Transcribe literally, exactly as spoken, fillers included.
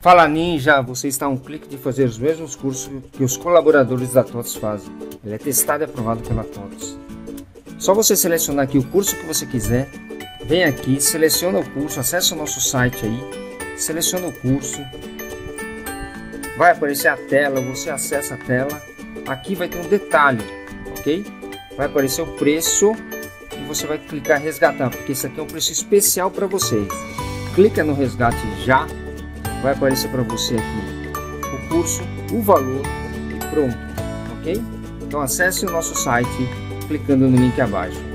Fala Ninja, você está a um clique de fazer os mesmos cursos que os colaboradores da TOTS fazem. Ele é testado e aprovado pela TOTS. Só você selecionar aqui o curso que você quiser, vem aqui, seleciona o curso, acessa o nosso site aí, seleciona o curso, vai aparecer a tela, você acessa a tela, aqui vai ter um detalhe, ok? Vai aparecer o preço e você vai clicar em resgatar, porque esse aqui é um preço especial para vocês. Clica no resgate já. Vai aparecer para você aqui o curso, o valor e pronto, ok? Então acesse o nosso site clicando no link abaixo.